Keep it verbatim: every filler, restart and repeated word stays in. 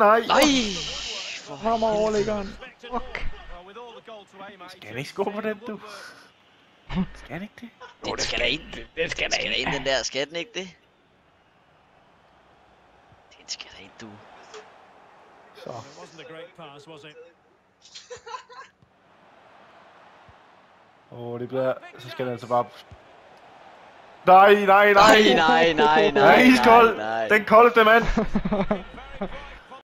nej. Nej! Hammer overlæggeren. Fuck. Skal han ikke score på den, du? Skal han ikke det? Den skal da ind. Den skal da ind, den der. Skal den ikke det? Den skal da ind, du. Så. Åh, oh, det bliver... Så skal den altså bare... Nej, nej, nej! Nej, nej, nej, nej, Nej, iskold! nej. Den koldeste mand!